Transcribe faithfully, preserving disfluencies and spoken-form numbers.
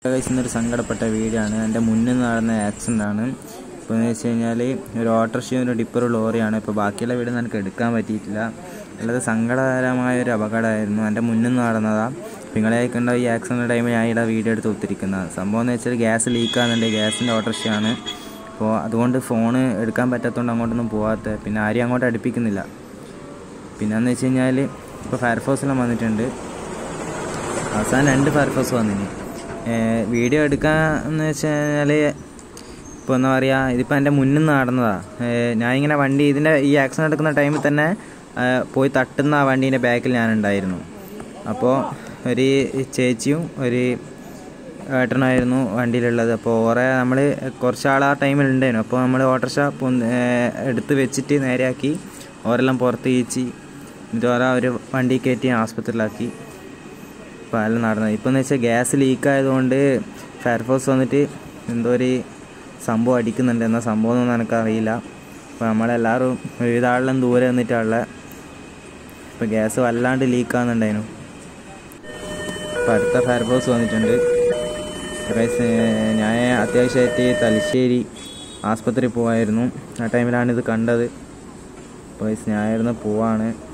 ഇന്നൊരു സങ്കടപ്പെട്ട വീഡിയോ ആണ്. എൻ്റെ മുന്നിൽ നടന്ന ആക്സിഡൻ്റ് ആണ്. ഇപ്പോൾ എന്ന് വെച്ച് കഴിഞ്ഞാൽ ഒരു ഓട്ടോറിക്ഷയും ഒരു ടിപ്പറും ലോറിയാണ്. ഇപ്പോൾ ബാക്കിയുള്ള വീഡിയോ എനിക്ക് എടുക്കാൻ പറ്റിയിട്ടില്ല. അല്ലാതെ സങ്കടകരമായൊരു അപകടമായിരുന്നു. എൻ്റെ മുന്നിൽ നിന്ന് നടന്നതാണ്. നിങ്ങളെ കണ്ട ഈ ആക്സിഡൻ്റ് ടൈമിൽ ഞാൻ ഇവിടെ വീഡിയോ എടുത്ത് ഒത്തിരിക്കുന്നത്. സംഭവം എന്ന് വെച്ചാൽ ഗ്യാസ് ലീക്കാകുന്നുണ്ട്. ഗ്യാസിൻ്റെ ഓട്ടോറിക്ഷയാണ്. അപ്പോൾ അതുകൊണ്ട് ഫോണ് എടുക്കാൻ പറ്റാത്തതുകൊണ്ട് അങ്ങോട്ടൊന്നും പോകാത്ത, പിന്നെ ആരെയും അങ്ങോട്ട് അടുപ്പിക്കുന്നില്ല. പിന്നെയെന്ന് വെച്ച് കഴിഞ്ഞാൽ ഇപ്പോൾ ഫയർഫോഴ്സെല്ലാം വന്നിട്ടുണ്ട്. അവസാനം രണ്ട് ഫയർഫോഴ്സ് വന്നിന്. വീഡിയോ എടുക്കാന്ന് വെച്ച് കഴിഞ്ഞാൽ ഇപ്പോൾ എന്താ പറയുക, ഇതിപ്പോൾ എൻ്റെ മുന്നിൽ നിന്ന് നടന്നതാണ്. ഞാനിങ്ങനെ വണ്ടി ഇതിൻ്റെ ഈ ആക്സിഡൻറ്റ് എടുക്കുന്ന ടൈമിൽ തന്നെ പോയി തട്ടുന്ന ആ വണ്ടീൻ്റെ ബാക്കിൽ ഞാനുണ്ടായിരുന്നു. അപ്പോൾ ഒരു ചേച്ചിയും ഒരു ഏട്ടനായിരുന്നു വണ്ടിയിലുള്ളത്. അപ്പോൾ ഓരോ നമ്മൾ കുറച്ചാൾ ആ ടൈമിൽ ഉണ്ടായിരുന്നു. അപ്പോൾ നമ്മൾ ഓട്ടോറിക്ഷ എടുത്ത് വെച്ചിട്ട് നേരെയാക്കി ഓരെല്ലാം പുറത്ത് ഈച്ചി എന്നിട്ട് ഓരോ ഒരു വണ്ടി കയറ്റി ആസ്പത്രിയിലാക്കി. ഇപ്പോൾ അതെല്ലാം നടന്നത്. ഇപ്പോൾ എന്ന് വെച്ചാൽ ഗ്യാസ് ലീക്കായതുകൊണ്ട് ഫയർഫോഴ്സ് വന്നിട്ട് എന്തോ ഒരു സംഭവം അടിക്കുന്നുണ്ട്. എന്നാൽ സംഭവം ഒന്നും എനിക്കറിയില്ല. അപ്പോൾ നമ്മളെല്ലാവരും വിവിധ ആളെല്ലാം ദൂരെ നിന്നിട്ടുള്ള ഇപ്പോൾ ഗ്യാസ് വല്ലാണ്ട് ലീക്കാകുന്നുണ്ടായിരുന്നു. ഇപ്പോൾ അടുത്ത ഫയർഫോഴ്സ് വന്നിട്ടുണ്ട്. ഞാൻ അത്യാവശ്യമായിട്ട് തലശ്ശേരി ആസ്പത്രി പോവായിരുന്നു. ആ ടൈമിലാണ് ഇത് കണ്ടത്. അപ്പോൾ ഞാനായിരുന്നു പോവാണ്.